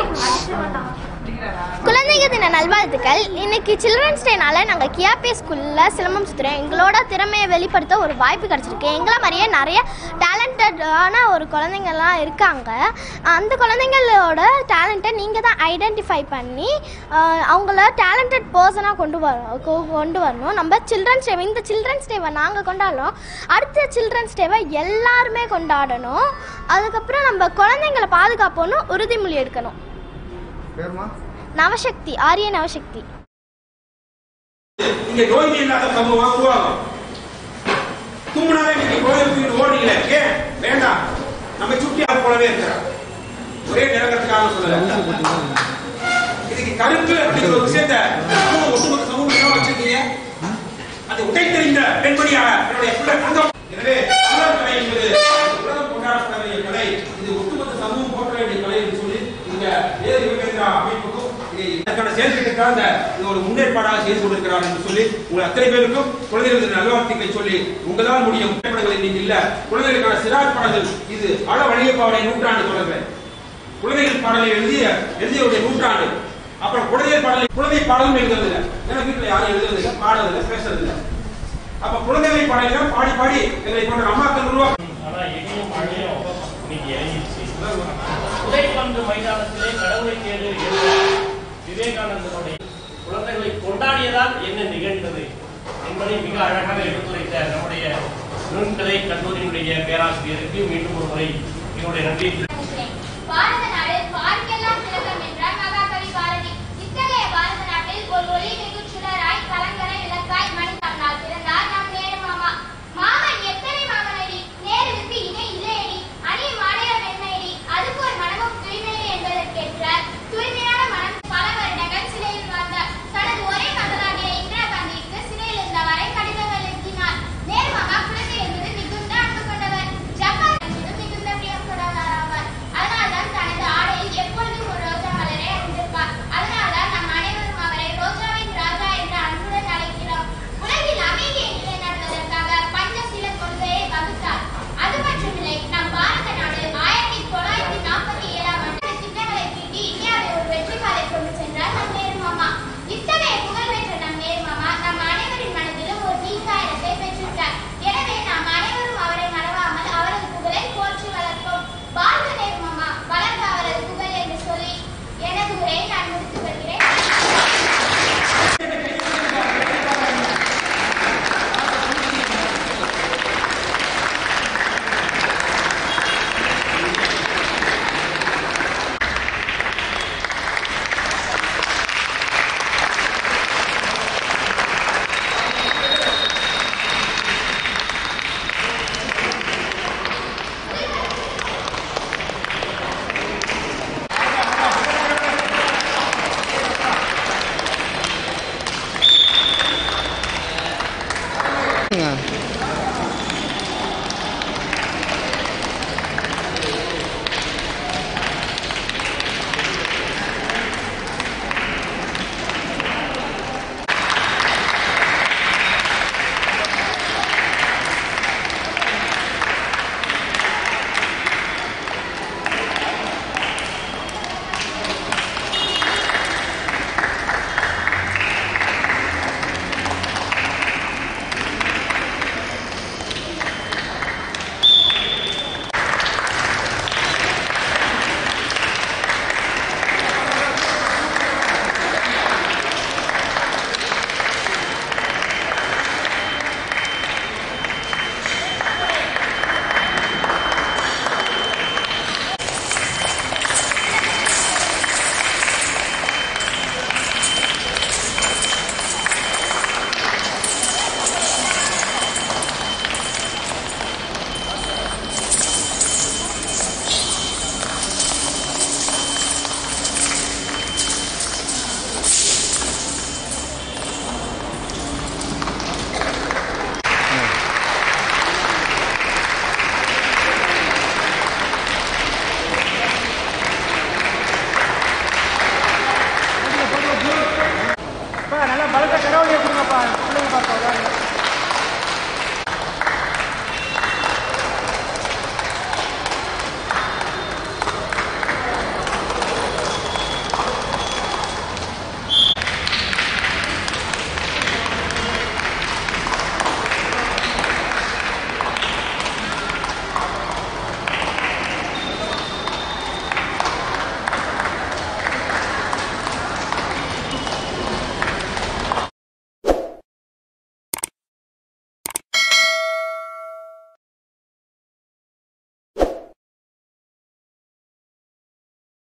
குழந்தைங்க தின நல்வாழ்த்துக்கள். இன்னைக்கு சில்ட்ரன்ஸ் டேனால நாங்கள் கியாபே ஸ்கூலில் சிலம்பம் சுற்றுறோம். எங்களோட திறமையை வெளிப்படுத்த ஒரு வாய்ப்பு கிடச்சிருக்கு. எங்களை மாதிரியே நிறைய டேலண்டடான ஒரு குழந்தைங்கள்லாம் இருக்காங்க. அந்த குழந்தைங்களோட டேலண்ட்டை நீங்கள் தான் ஐடென்டிஃபை பண்ணி அவங்கள டேலண்டட் பர்சனாக கொண்டு வரணும். நம்ம சில்ட்ரன்ஸ் டே, இந்த சில்ட்ரன்ஸ் டேவை நாங்கள் கொண்டாடுறோம், அடுத்த சில்ட்ரன்ஸ் டேவை எல்லாருமே கொண்டாடணும். அதுக்கப்புறம் நம்ம குழந்தைங்களை பாதுகாப்போன்னு உறுதிமொழி எடுக்கணும். நவசக்தி, ஆரிய நவசக்தி. இங்க நோய் இல்லாத சமூகம் உருவாகும். தும்முனாவே நீங்க கோயிலுக்கு ஓடுறீங்களே, ஏன் வேண்டாம்? நம்ம சுட்டியா போலவே இருக்கிறார். ஒரே நிறங்கிறதுக்காக சொல்லல. இதுக்கு கருத்து அப்படிங்கிற ஒரு விஷயத்தை ஒட்டுமொத்த சமூகம் வச்சிருக்கீங்க. அது உடை தெரிந்த பெண்மணியாக என்னுடைய பிள்ளை தங்கம். எனவே கலை என்பது உலகம் கொண்டாடப்பட கலை. இது ஒட்டுமொத்த சமூகம் போற்ற வேண்டிய கலை என்று சொல்லி இந்த வேறு யுகேந்திரா அமைப்புக்கும் இதற்கான செயல்திட்டத்திற்காக ஒரு முன்னேற்பாடாக செய்து கொண்டிருக்கிறார் என்று சொல்லி உங்கள் அத்தனை பேருக்கும் குழந்தைகளுக்கு நல்வாழ்த்துக்களை சொல்லி உங்களால் முடியும் திரைப்படங்கள் நீங்க இல்ல குழந்தைகளுக்கான சிறார் பாடல்கள் இது அள வழியப்பாவுடைய நூற்றாண்டு தொடர்பு குழந்தைகள் பாடலை எழுதியவருடைய நூற்றாண்டு. அப்புறம் குழந்தை பாடலும் எழுதுறது இல்லை. ஏன்னா வீட்டில் யாரும் எழுதுறது இல்லை, பாடுறது இல்லை, பேசுறது இல்லை. அப்ப குழந்தைகளை பாடலாம் பாடி பாடி எங்களை போன்ற அம்மாக்கள் உருவாக்கும். உதைப்பந்து மைதானத்திலே கடவுளை தேடு விவேகானந்தனுடைய குழந்தைகளை கொண்டாடியதால் என்ன நிகழ்ந்தது என்பதை மிக அழகாக எடுத்துரைத்த நம்முடைய நுண்கலை கல்லூரியினுடைய பேராசிரியருக்கு மீண்டும் ஒரு முறை என்னுடைய நன்றி.